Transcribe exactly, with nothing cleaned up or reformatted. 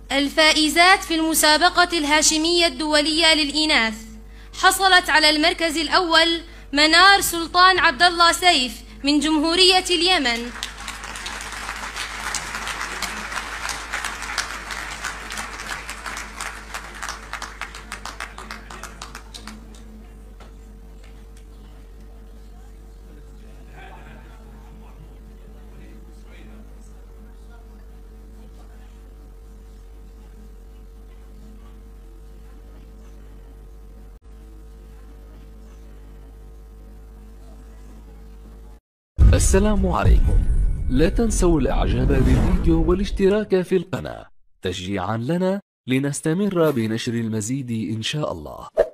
الفائزات في المسابقة الهاشمية الدولية للإناث: حصلت على المركز الأول منار سلطان عبد الله سيف من جمهورية اليمن. السلام عليكم. لا تنسوا الاعجاب بالفيديو والاشتراك في القناة تشجيعا لنا لنستمر بنشر المزيد إن شاء الله.